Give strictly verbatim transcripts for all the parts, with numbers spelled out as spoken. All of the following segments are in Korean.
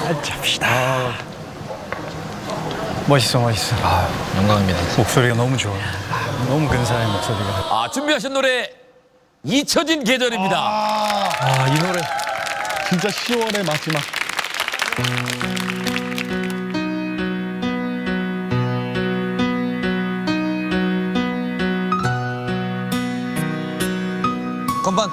살잡시다. 아. 멋있어, 멋있어. 아, 영광입니다. 목소리가 너무 좋아. 너무 근사해, 목소리가. 아, 준비하신 노래 잊혀진 계절입니다. 아, 아, 이 노래 진짜 시월의 마지막. 건반.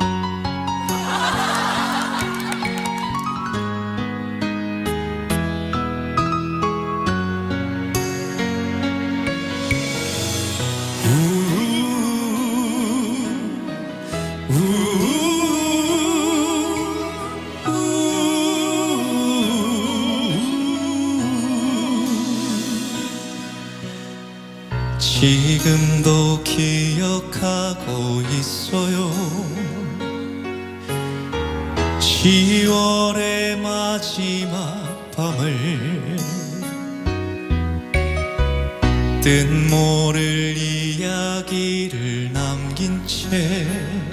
지금도 기억하고 있어요. 시월의 마지막 밤을 뜻모를 이야기를 남긴 채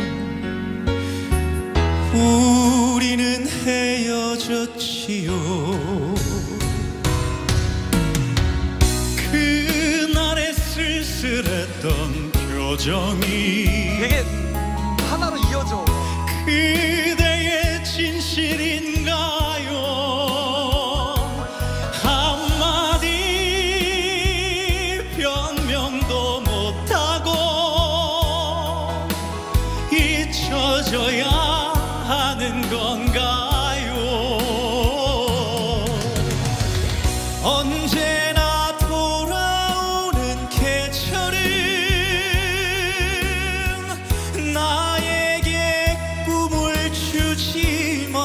우리는 헤어졌지요. 그날의 쓸쓸했던 표정이 되게 하나로 이어져. 그대의 진실인가요? 한마디 변명도 못하고 잊혀져야 하는 건가요? 언제나 돌아오는 계절은 나에게 꿈을 주지만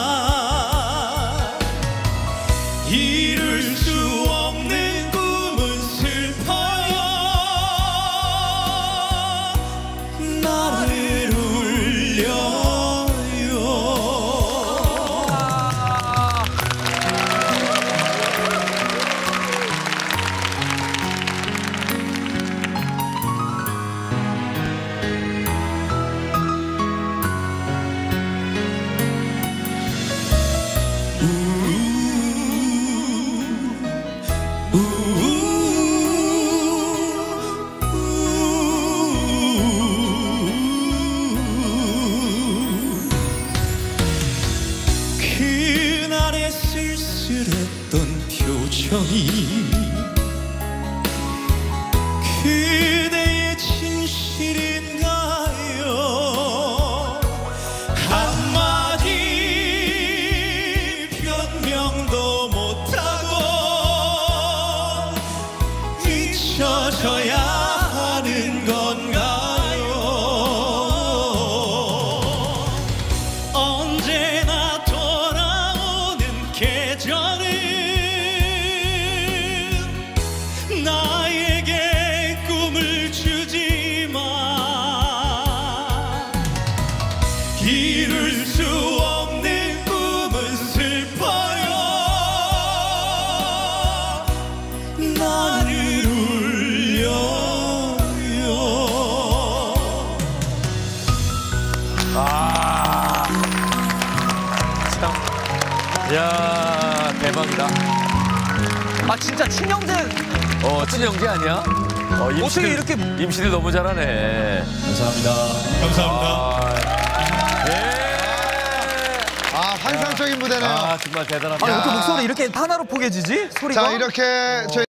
이룰 수 없는 꿈은 슬퍼요. 나를 울려요. 그날의 쓸쓸했던 표정이 그대의 진실인가요? 한마디 변명도 못하고 잊혀져야 하는 건가요? 언제나 돌아오는 계절은 나에게 꿈을 주지만 이룰 수 없는 꿈은 슬퍼요. 나를 울려요. 아, 참. 야, 대박이다. 아 진짜 친형제. 어, 친형제 아니야? 어, 임씨들, 어떻게 이렇게- 임씨들 너무 잘하네. 감사합니다. 감사합니다. 아, 예. 아, 환상적인 무대네요. 아, 정말 대단합니다. 아니 어떻게 목소리 이렇게 하나로 포개지지? 소리가? 자, 이렇게 저희